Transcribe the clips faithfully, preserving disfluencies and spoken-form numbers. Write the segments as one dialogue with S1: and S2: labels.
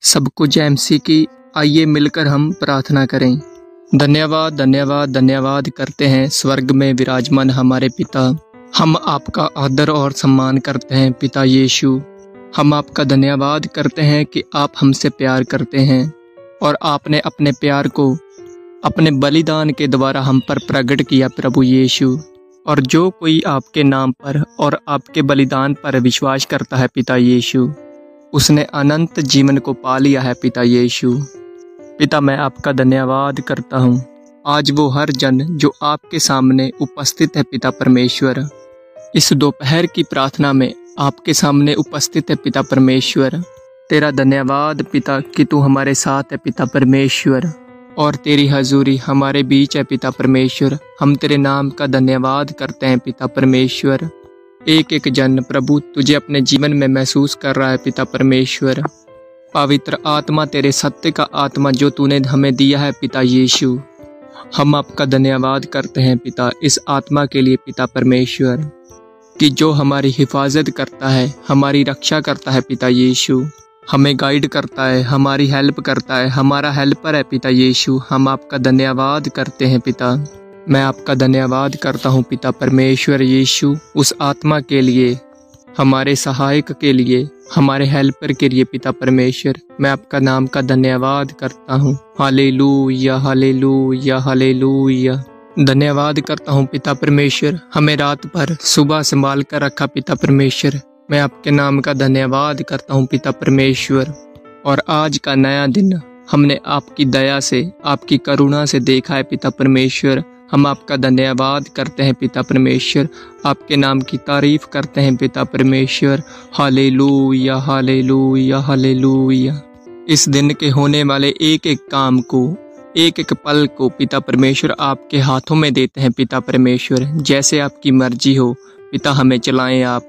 S1: सबको जय मसीह की। आइए मिलकर हम प्रार्थना करें। धन्यवाद धन्यवाद धन्यवाद करते हैं स्वर्ग में विराजमान हमारे पिता। हम आपका आदर और सम्मान करते हैं पिता यीशु। हम आपका धन्यवाद करते हैं कि आप हमसे प्यार करते हैं और आपने अपने प्यार को अपने बलिदान के द्वारा हम पर प्रकट किया प्रभु यीशु। और जो कोई आपके नाम पर और आपके बलिदान पर विश्वास करता है पिता यीशु, उसने अनंत जीवन को पा लिया है पिता यीशु। पिता, मैं आपका धन्यवाद करता हूँ। आज वो हर जन जो आपके सामने उपस्थित है पिता परमेश्वर, इस दोपहर की प्रार्थना में आपके सामने उपस्थित है पिता परमेश्वर। तेरा धन्यवाद पिता कि तू हमारे साथ है पिता परमेश्वर, और तेरी हजूरी हमारे बीच है पिता परमेश्वर। हम तेरे नाम का धन्यवाद करते हैं पिता परमेश्वर। एक एक जन प्रभु तुझे अपने जीवन में महसूस कर रहा है पिता परमेश्वर। पवित्र आत्मा, तेरे सत्य का आत्मा जो तूने हमें दिया है पिता यीशु, हम आपका धन्यवाद करते हैं पिता इस आत्मा के लिए पिता परमेश्वर, कि जो हमारी हिफाजत करता है, हमारी रक्षा करता है पिता यीशु, हमें गाइड करता है, हमारी हेल्प करता है, हमारा हेल्पर है पिता यीशु। हम आपका धन्यवाद करते हैं पिता। मैं आपका धन्यवाद करता हूँ पिता परमेश्वर यीशु, उस आत्मा के लिए, हमारे सहायक के लिए, हमारे हेल्पर के लिए पिता परमेश्वर। मैं आपका नाम का धन्यवाद करता हूँ। Hallelujah hallelujah hallelujah. धन्यवाद करता हूँ पिता परमेश्वर, हमें रात भर सुबह संभाल कर रखा पिता परमेश्वर। मैं आपके नाम का धन्यवाद करता हूँ पिता परमेश्वर। और आज का नया दिन हमने आपकी दया से, आपकी करुणा से देखा है पिता परमेश्वर। हम आपका धन्यवाद करते हैं पिता परमेश्वर, आपके नाम की तारीफ करते हैं पिता परमेश्वर। Hallelujah hallelujah hallelujah. इस दिन के होने वाले एक एक काम को, एक एक पल को पिता परमेश्वर आपके हाथों में देते हैं पिता परमेश्वर। जैसे आपकी मर्जी हो पिता, हमें चलाएं आप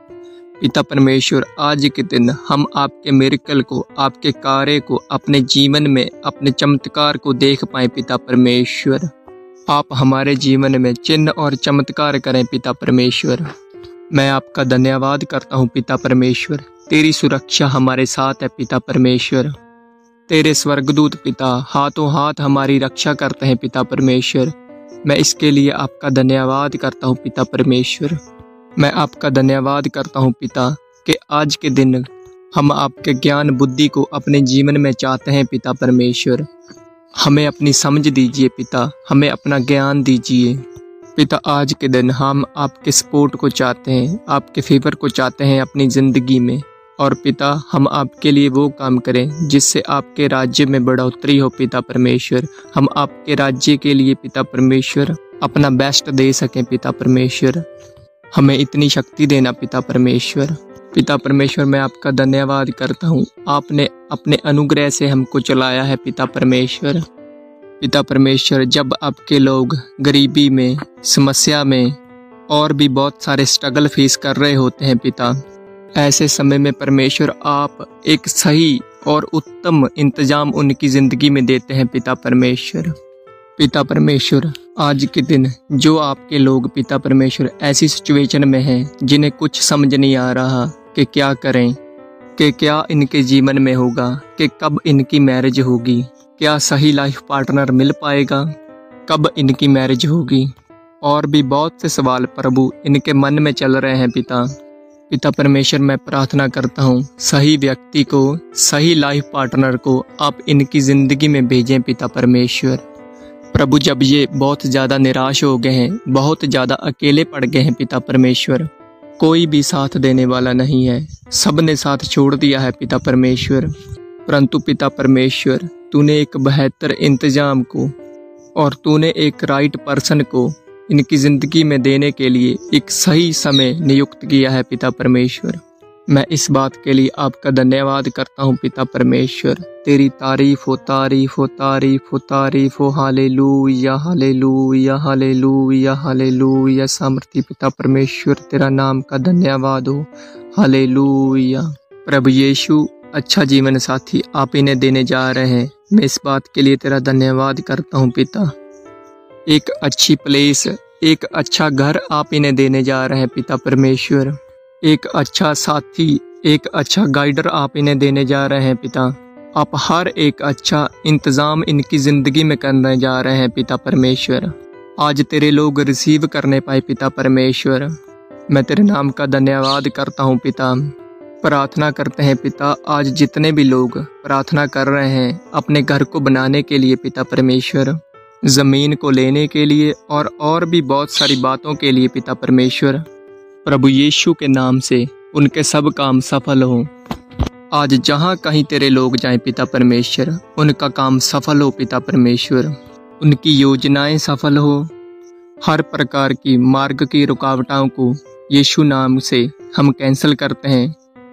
S1: पिता परमेश्वर। आज के दिन हम आपके मिरेकल को, आपके कार्य को अपने जीवन में, अपने चमत्कार को देख पाएं पिता परमेश्वर। आप हमारे जीवन में चिन्ह और चमत्कार करें पिता परमेश्वर। मैं आपका धन्यवाद करता हूँ पिता परमेश्वर। तेरी सुरक्षा हमारे साथ है पिता परमेश्वर। तेरे स्वर्गदूत पिता हाथों हाथ हमारी रक्षा करते हैं पिता परमेश्वर। मैं इसके लिए आपका धन्यवाद करता हूँ पिता परमेश्वर। मैं आपका धन्यवाद करता हूँ पिता कि आज के दिन हम आपके ज्ञान बुद्धि को अपने जीवन में चाहते हैं पिता परमेश्वर। हमें अपनी समझ दीजिए पिता, हमें अपना ज्ञान दीजिए पिता। आज के दिन हम आपके सपोर्ट को चाहते हैं, आपके फेवर को चाहते हैं अपनी ज़िंदगी में। और पिता, हम आपके लिए वो काम करें जिससे आपके राज्य में बढ़ोतरी हो पिता परमेश्वर। हम आपके राज्य के लिए पिता परमेश्वर अपना बेस्ट दे सकें पिता परमेश्वर। हमें इतनी शक्ति देना पिता परमेश्वर। पिता परमेश्वर, मैं आपका धन्यवाद करता हूँ, आपने अपने अनुग्रह से हमको चलाया है पिता परमेश्वर। पिता परमेश्वर, जब आपके लोग गरीबी में, समस्या में और भी बहुत सारे स्ट्रगल फेस कर रहे होते हैं पिता, ऐसे समय में परमेश्वर आप एक सही और उत्तम इंतजाम उनकी ज़िंदगी में देते हैं पिता परमेश्वर। पिता परमेश्वर, आज के दिन जो आपके लोग पिता परमेश्वर ऐसी सिचुएशन में हैं जिन्हें कुछ समझ नहीं आ रहा कि क्या करें, कि क्या इनके जीवन में होगा, कि कब इनकी मैरिज होगी, क्या सही लाइफ पार्टनर मिल पाएगा, कब इनकी मैरिज होगी, और भी बहुत से सवाल प्रभु इनके मन में चल रहे हैं पिता। पिता परमेश्वर, मैं प्रार्थना करता हूँ सही व्यक्ति को, सही लाइफ पार्टनर को आप इनकी ज़िंदगी में भेजें पिता परमेश्वर। प्रभु, जब ये बहुत ज़्यादा निराश हो गए हैं, बहुत ज़्यादा अकेले पड़ गए हैं पिता परमेश्वर, कोई भी साथ देने वाला नहीं है, सब ने साथ छोड़ दिया है पिता परमेश्वर। परंतु पिता परमेश्वर, तूने एक बेहतर इंतजाम को और तूने एक राइट पर्सन को इनकी ज़िंदगी में देने के लिए एक सही समय नियुक्त किया है पिता परमेश्वर। मैं इस बात के लिए आपका धन्यवाद करता हूँ पिता परमेश्वर। तेरी तारीफ हो, तारीफ हो, तारीफ हो, तारीफ हो। Hallelujah hallelujah hallelujah hallelujah. सामर्थी पिता परमेश्वर, तेरा नाम का धन्यवाद हो। हालेलुया। प्रभु यीशु, अच्छा जीवन साथी आप इन्हें देने जा रहे हैं। मैं इस बात के लिए तेरा धन्यवाद करता हूँ पिता। एक अच्छी प्लेस, एक अच्छा घर आप इन्हें देने जा रहे हैं पिता परमेश्वर। एक अच्छा साथी, एक अच्छा गाइडर आप इन्हें देने जा रहे हैं पिता। आप हर एक अच्छा इंतज़ाम इनकी ज़िंदगी में करने जा रहे हैं पिता परमेश्वर। आज तेरे लोग रिसीव करने पाए पिता परमेश्वर। मैं तेरे नाम का धन्यवाद करता हूँ पिता। प्रार्थना करते हैं पिता, आज जितने भी लोग प्रार्थना कर रहे हैं अपने घर को बनाने के लिए पिता परमेश्वर, ज़मीन को लेने के लिए और और भी बहुत सारी बातों के लिए पिता परमेश्वर, प्रभु यीशु के नाम से उनके सब काम सफल हों। आज जहाँ कहीं तेरे लोग जाएं पिता परमेश्वर, उनका काम सफल हो पिता परमेश्वर, उनकी योजनाएं सफल हो। हर प्रकार की मार्ग की रुकावटों को यीशु नाम से हम कैंसिल करते हैं।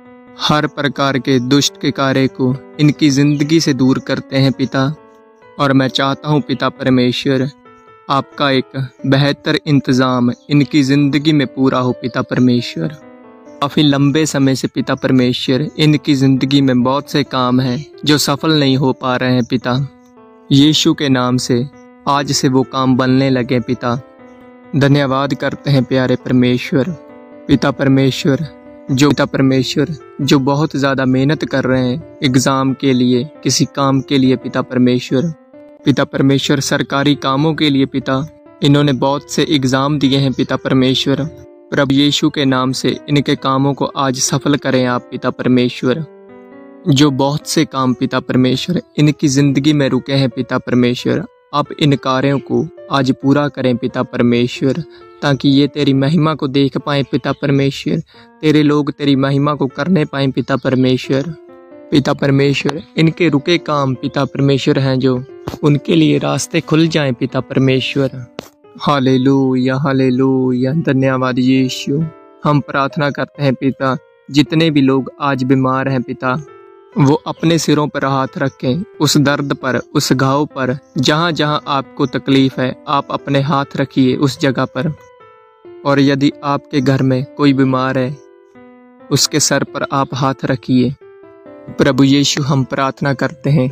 S1: हर प्रकार के दुष्ट के कार्य को इनकी ज़िंदगी से दूर करते हैं पिता। और मैं चाहता हूँ पिता परमेश्वर, आपका एक बेहतर इंतज़ाम इनकी ज़िंदगी में पूरा हो पिता परमेश्वर। काफ़ी लंबे समय से पिता परमेश्वर इनकी ज़िंदगी में बहुत से काम हैं जो सफल नहीं हो पा रहे हैं पिता। यीशु के नाम से आज से वो काम बनने लगे पिता। धन्यवाद करते हैं प्यारे परमेश्वर। पिता परमेश्वर जो पिता परमेश्वर जो बहुत ज़्यादा मेहनत कर रहे हैं एग्ज़ाम के लिए, किसी काम के लिए पिता परमेश्वर, पिता परमेश्वर सरकारी कामों के लिए पिता, इन्होंने बहुत से एग्ज़ाम दिए हैं पिता परमेश्वर। प्रभु यीशु के नाम से इनके कामों को आज सफल करें आप पिता परमेश्वर। जो बहुत से काम पिता परमेश्वर इनकी ज़िंदगी में रुके हैं पिता परमेश्वर, आप इन कार्यों को आज पूरा करें पिता परमेश्वर, ताकि ये तेरी महिमा को देख पाएँ पिता परमेश्वर, तेरे लोग तेरी महिमा को करने पाएँ पिता परमेश्वर। पिता परमेश्वर इनके रुके काम पिता परमेश्वर हैं जो, उनके लिए रास्ते खुल जाएं पिता परमेश्वर। हालेलुया हालेलुया, धन्यवाद यीशु। हम प्रार्थना करते हैं पिता, जितने भी लोग आज बीमार हैं पिता, वो अपने सिरों पर हाथ रखें, उस दर्द पर, उस घाव पर, जहाँ जहाँ आपको तकलीफ़ है आप अपने हाथ रखिए उस जगह पर। और यदि आपके घर में कोई बीमार है उसके सर पर आप हाथ रखिए। प्रभु यीशु हम प्रार्थना करते हैं,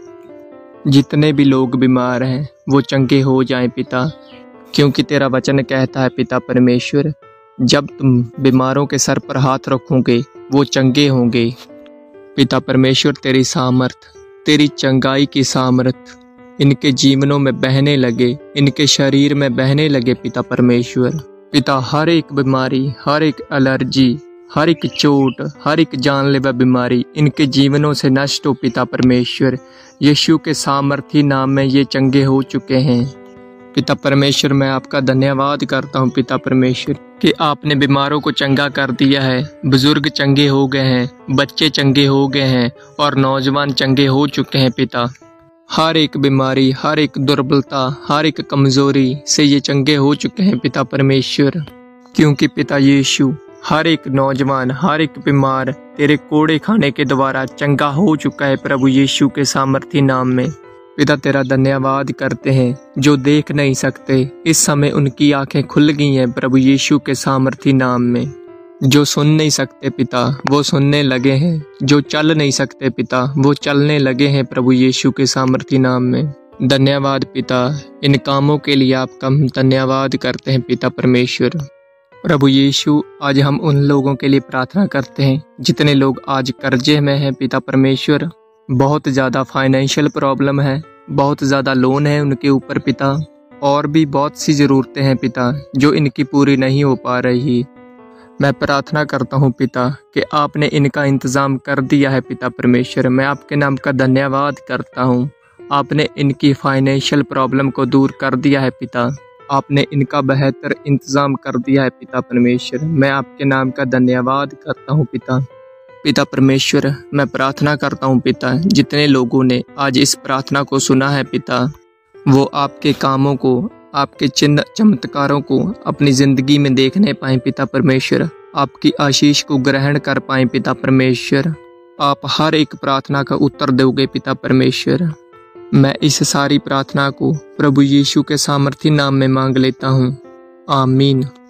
S1: जितने भी लोग बीमार हैं वो चंगे हो जाएं पिता, क्योंकि तेरा वचन कहता है पिता परमेश्वर, जब तुम बीमारों के सर पर हाथ रखोगे वो चंगे होंगे। पिता परमेश्वर तेरी सामर्थ, तेरी चंगाई की सामर्थ इनके जीवनों में बहने लगे, इनके शरीर में बहने लगे पिता परमेश्वर। पिता हर एक बीमारी, हर एक एलर्जी, हर एक चोट, हर एक जानलेवा बीमारी इनके जीवनों से नष्ट हो पिता परमेश्वर। यीशु के सामर्थी नाम में ये चंगे हो चुके हैं पिता परमेश्वर। मैं आपका धन्यवाद करता हूँ पिता परमेश्वर कि आपने बीमारों को चंगा कर दिया है। बुजुर्ग चंगे हो गए हैं, बच्चे चंगे हो गए हैं और नौजवान चंगे हो चुके हैं पिता। हर एक बीमारी, हर एक दुर्बलता, हर एक कमज़ोरी से ये चंगे हो चुके हैं पिता परमेश्वर, क्योंकि पिता यीशु हर एक नौजवान, हर एक बीमार तेरे कोड़े खाने के द्वारा चंगा हो चुका है प्रभु यीशु के सामर्थी नाम में। पिता तेरा धन्यवाद करते हैं, जो देख नहीं सकते इस समय उनकी आंखें खुल गई हैं प्रभु यीशु के सामर्थी नाम में। जो सुन नहीं सकते पिता वो सुनने लगे हैं, जो चल नहीं सकते पिता वो चलने लगे हैं प्रभु यीशु के सामर्थी नाम में। धन्यवाद पिता, इन कामों के लिए आपका हम धन्यवाद करते हैं पिता परमेश्वर। प्रभु यीशु आज हम उन लोगों के लिए प्रार्थना करते हैं जितने लोग आज कर्जे में हैं पिता परमेश्वर, बहुत ज़्यादा फाइनेंशियल प्रॉब्लम है, बहुत ज़्यादा लोन है उनके ऊपर पिता, और भी बहुत सी ज़रूरतें हैं पिता जो इनकी पूरी नहीं हो पा रही। मैं प्रार्थना करता हूँ पिता कि आपने इनका इंतज़ाम कर दिया है पिता परमेश्वर। मैं आपके नाम का धन्यवाद करता हूँ, आपने इनकी फाइनेंशियल प्रॉब्लम को दूर कर दिया है पिता, आपने इनका बेहतर इंतज़ाम कर दिया है पिता परमेश्वर। मैं आपके नाम का धन्यवाद करता हूँ पिता। पिता परमेश्वर मैं प्रार्थना करता हूँ पिता, जितने लोगों ने आज इस प्रार्थना को सुना है पिता, वो आपके कामों को, आपके चिन्ह चमत्कारों को अपनी ज़िंदगी में देखने पाएँ पिता परमेश्वर, आपकी आशीष को ग्रहण कर पाएँ पिता परमेश्वर। आप हर एक प्रार्थना का उत्तर दोगे पिता परमेश्वर। मैं इस सारी प्रार्थना को प्रभु यीशु के सामर्थी नाम में मांग लेता हूँ, आमीन।